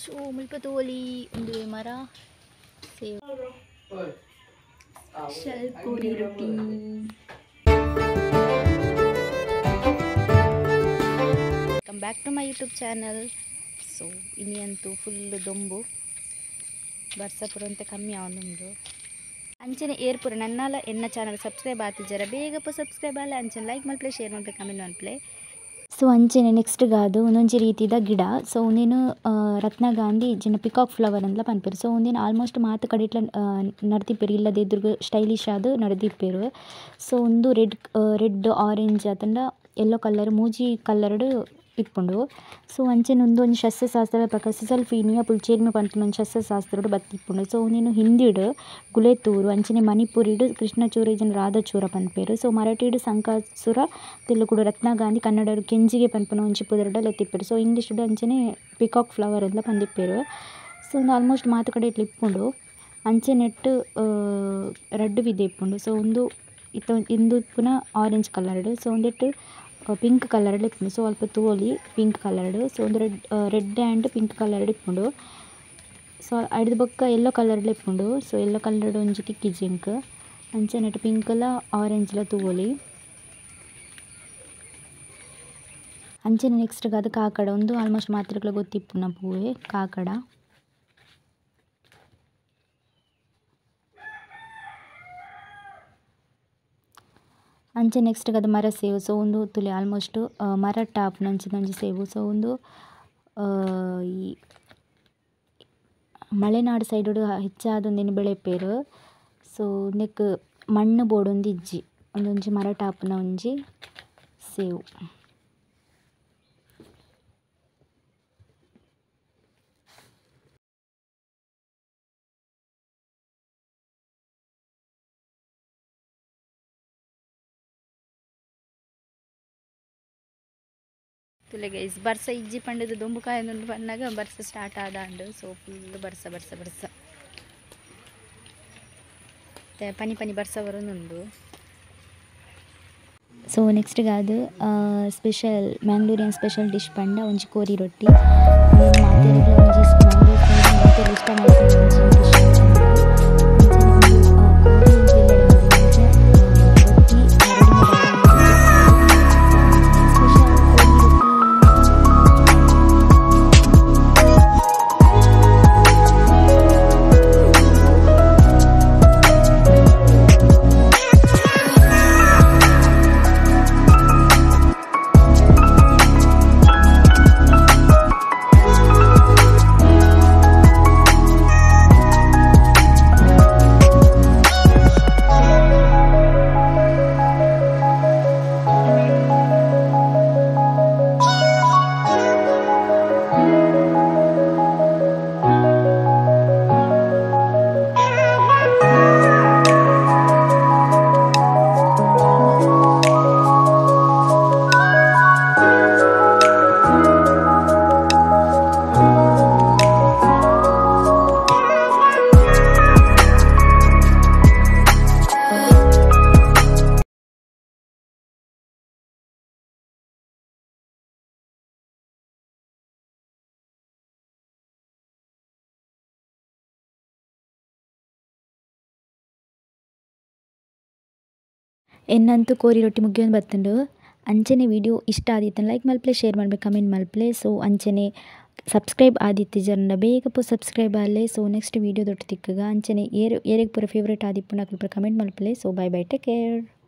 So ಮುಲ್ಪ ತೋಲಿ ಒಂದು ಮರ ಸೇವ್ ಶಲ್ ಕೋರಿ ರೊಟ್ಟಿ welcome back to my YouTube channel. So ಇನಿ ಅಂತೂ ಫುಲ್ಲು ದೊಂಬು ಬರ್ಸಪುರ ಅಂತ ಕಮ್ಮಿ ಅವನುಂಡು ಅಂಚನೆ ಏರ್ಪುರ ನನ್ನಲ್ಲ ಎನ್ನ ಚಾನಲ್ ಸಬ್ಸ್ಕ್ರೈಬ್ ಆತಿದ್ದಾರ ಬೇಗಪ್ಪ ಸಬ್ಸ್ಕ್ರೈಬ್ ಅಲ್ಲ ಅಂಚನೆ ಲೈಕ್ ಮಲ್ಪ್ಲೆ ಶೇರ್ ಮಲ್ಪ್ಲೆ ಕಮೆಂಟ್ ಮಲ್ಪ್ಲೆ. ಸೊ ಅಂಚನೆ ನೆಕ್ಸ್ಟ್ ಗಾದು ಒಂದೊಂಜಿ ರೀತಿದ ಗಿಡ. ಸೊ ಒಂದೇನು ರತ್ನಗಾಂಧಿ ಜಿನ ಪಿಕಾಕ್ ಫ್ಲವರ್ ಅಂದ್ಲ ಪನ್ಪೇರು. ಸೊ ಒಂದೇನು ಆಲ್ಮೋಸ್ಟ್ ಮಾತು ಕಡೆ ಇಟ್ಲ ನಡ್ದಿಪ್ಪೇರು ಇಲ್ಲದೆ ಇದ್ರಿಗೆ ಸ್ಟೈಲಿಶ್ ಆದು ನಡೆದಿಪ್ಪೇರು. ಸೊ ಒಂದು ರೆಡ್ ಆರೆಂಜ್ ಅತಂಡ ಯೆಲ್ಲೋ ಕಲರ್ ಮೂಜಿ ಕಲರ್ಡ್ ಇಪ್ಪುಂಡು. ಸೊ ಅಂಚನೆ ಒಂದು ಸಸ್ಯಶಾಸ್ತ್ರದ ಪ್ರಕಾರ ಸಿಸಲ್ಫೀನಿಯ ಪುಲ್ಚೇರ್ಮೆ ಪನ್ಪುನ ಒಂದು ಸಸ್ಯಶಾಸ್ತ್ರಡು ಬತ್ತಿಪ್ಪುಂಡು. ಸೊ ಒಂದೇನು ಹಿಂದಿಡ್ ಗುಲೆತೂರು ಅಂಚನೆ ಮಣಿಪುರಿಡ್ ಕೃಷ್ಣಚೂರ ಜನ ರಾಧಚೂರ ಪನ್ಪೇರು. ಸೊ ಮರಾಠಿಡ್ ಸಂಕಾಸುರ ತೆಲುಗುಡು ರತ್ನಗಾಂಧಿ ಕನ್ನಡರು ಕೆಂಜಿಗೆ ಪನ್ಪುನ ಒಂಜಿ ಪುದರ್ಡ ಎತ್ತಿಪ್ಪೇರು. ಸೊ ಇಂಗ್ಲೀಷ್ಡ್ ಅಂಚನೆ ಪಿಕಾಕ್ ಫ್ಲವರ್ ಅಂತ ಪಂದಿಪ್ಪೇರು. ಸೊ ಒಂದು ಆಲ್ಮೋಸ್ಟ್ ಮಾತು ಕಡೆ ಇಟ್ಲ ಇಪ್ಪುಂಡು ಅಂಚೆನೆಟ್ಟು ರೆಡ್ ವಿದೆ ಇಪ್ಪುಂಡು. ಸೊ ಒಂದು ಇಂದು ಪುನಃ ಆರೆಂಜ್ ಕಲರ್ಡ್. ಸೊ ಒಂದೆಟ್ಟು ಪಿಂಕ್ ಕಲರ್ಡ್ ಇಪ್ಪುಂಡು. ಸೊ ಅಲ್ಪ ತೋಲಿ ಪಿಂಕ್ ಕಲರ್ಡ್. ಸೊ ಒಂದು ರೆಡ್ ಆ್ಯಂಡ್ ಪಿಂಕ್ ಕಲರ್ಡ್ ಇಪ್ಪುಂಡು. ಸೊ ಅಡ್ದ ಬೊಕ್ಕ ಯೆಲ್ಲೋ ಕಲರ್ಡ್ ಇಪ್ಪುಂಡು. ಸೊ ಯೆಲ್ಲೋ ಕಲರ್ಡ್ ಒಂಜಿ ತಿಕ್ಕಿ ಜಿಂಕ್ ಅಂಚನೆಟ್ಟು ಪಿಂಕ್ಲ ಆರೆಂಜ್ಲ ತೋಲಿ ಅಂಚನೆ ನೆಕ್ಸ್ಟ್ ಅದು ಕಾಕಡ ಒಂದು ಆಲ್ಮೋಸ್ಟ್ ಮಾತ್ರಗಳ ಗೊತ್ತಿಪ್ಪುನ ಪೂವೆ ಕಾಕಡ. ಅಂಚೆ ನೆಕ್ಸ್ಟ್ ಅದು ಮರ ಸೇವು. ಸೊ ಒಂದು ತುಲಿ ಆಲ್ಮೋಸ್ಟ್ ಮರ ಟಾಪ್ ನಂಚಿನೊಂಜಿ ಸೇವು. ಸೊ ಒಂದು ಈ ಮಲೆನಾಡು ಸೈಡ್ ಹೆಚ್ಚಾದ ಒಂದೇನು ಬೆಳೆಪೇರು. ಸೊ ನೆಕ್ ಮಣ್ಣು ಬೋರ್ಡ್ ಒಂದು ಇಜ್ಜಿ ಒಂದೊಂಜಿ ಮರ ಟಾಪ್ನ ಒಂಜಿ ಸೇವು. ತುಲೆ ಗೈಸ್ ಬರ್ಸ ಇಜ್ಜಿ ಪಂಡದು ದೊಂಬು ಕಾಯೊಂದು ಪನ್ನಾಗ ಬರ್ಸ ಸ್ಟಾರ್ಟ್ ಆದಾಂಡು. ಸೊ ಫುಲ್ ಬರ್ಸ ಪನಿ ಬರ್ಸ ಬರೋದುಂಡು. ಸೊ ನೆಕ್ಸ್ಟ್ ಅದು ಸ್ಪೆಷಲ್ ಮ್ಯಾಂಗ್ಲೋರಿಯನ್ ಸ್ಪೆಷಲ್ ಡಿಶ್ ಪಂಡ ಒಂಜಿ ಕೋರಿ ರೊಟ್ಟಿ. ಮಾತೆರೆಗ್ಲ ಒಂಜಿ ಮಾತೆರೆ ಇಷ್ಟ ಮಾಡ್ಕೊಂಡು ಎನ್ನಂತೂ ಕೋರಿ ರೊಟ್ಟಿ ಮುಗಿಯೊಂದು ಬತ್ತುಂಡು. ಅಂಚನೆ ವಿಡಿಯೋ ಇಷ್ಟ ಆದಿತ್ತು ಲೈಕ್ ಮಲ್ಪ್ಲೆ ಶೇರ್ ಮಾಡ್ಬೇಕು ಕಮೆಂಟ್ ಮಲ್ಪ್ಲೆ. ಸೊ ಅಂಚನೆ ಸಬ್ಸ್ಕ್ರೈಬ್ ಆದಿತ್ತು ಜನ ಬೇಗ ಸಬ್ಸ್ಕ್ರೈಬ್ ಆಲೆ. ಸೊ ನೆಕ್ಸ್ಟ್ ವಿಡಿಯೋ ದೊಡ್ಡ ತಿಕ್ಕಗ ಅಂಚನೆ ಏರೆಗ್ ಪೂರ ಫೇವ್ರೇಟ್ ಆದಿಪ್ಪು ನಾಲ್ಕು ಕಮೆಂಟ್ ಮಲ್ಪ್ಲೆ. So bye take care.